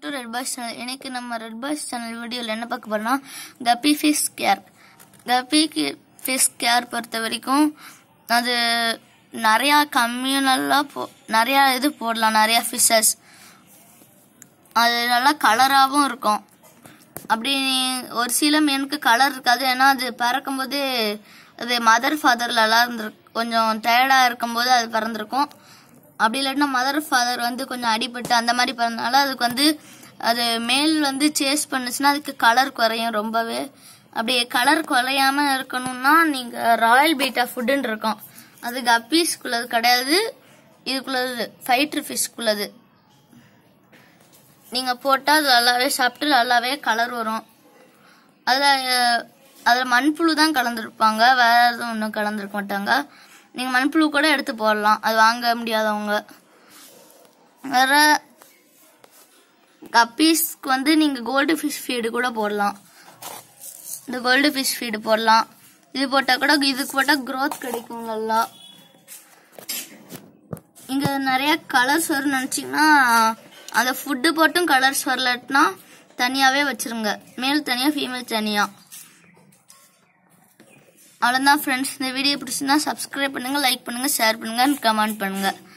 Welcome to red boys channel. இன்னைக்கு நம்ம red boys channel வீடியோவில் என்ன பார்க்க போறோம்னா guppy fish care. Guppy fish care பொறுத்த வரைக்கும் அது நிறையா கம்யூனலாக நிறையா இது போடலாம், நிறையா ஃபிஷ்ஷஸ். அது நல்லா கலராகவும் இருக்கும். அப்படி ஒரு சில மீனுக்கு கலர் இருக்காது, ஏன்னா அது பறக்கும்போது அது மதர் ஃபாதர்லலாம் இருந்திருக்கு. கொஞ்சம் டயர்டாக இருக்கும்போது அது பறந்துருக்கும். அப்படி இல்லாட்டினா மதர் ஃபாதர் வந்து கொஞ்சம் அடிபட்டு அந்த மாதிரி பறந்தனால அதுக்கு வந்து அது மேல் வந்து சேஸ் பண்ணுச்சுன்னா அதுக்கு கலர் குறையும் ரொம்பவே. அப்படி கலர் குறையாம இருக்கணும்னா நீங்கள் ராயல் பீட்டா ஃபுட்டுன்னு இருக்கும், அது கப்பீஸ்குள்ளது கிடையாது, இதுக்குள்ளது ஃபைட்டர் ஃபிஷ்குள்ளது. நீங்கள் போட்டால் அது நல்லாவே சாப்பிட்டு நல்லாவே கலர் வரும். அதில் மண்புழு தான் கலந்துருப்பாங்க, வேற எதுவும் ஒன்றும் கலந்துருக்க மாட்டாங்க. நீங்கள் மண்புழு கூட எடுத்து போடலாம், அது வாங்க முடியாதவங்க. வேற கப்பீஸ்க்கு வந்து நீங்கள் கோல்டு ஃபிஷ் ஃபீடு கூட போடலாம். இந்த கோல்டு ஃபிஷ் ஃபீடு போடலாம். இது போட்டால் கூட இதுக்கு போட்டால் க்ரோத் கிடைக்கும் நல்லா. இங்கே நிறையா கலர்ஸ் வரும்னு நினச்சிங்கன்னா அந்த ஃபுட்டு போட்டும் கலர்ஸ் வரலன்னா தனியாகவே வச்சுருங்க, மேல் தனியாக ஃபீமேல் தனியாக. அவ்வளோதான் ஃப்ரெண்ட்ஸ். இந்த வீடியோ பிடிச்சிருந்தா சப்ஸ்கிரைப் பண்ணுங்கள், லைக் பண்ணுங்கள், ஷேர் பண்ணுங்கள், கமெண்ட் பண்ணுங்கள்.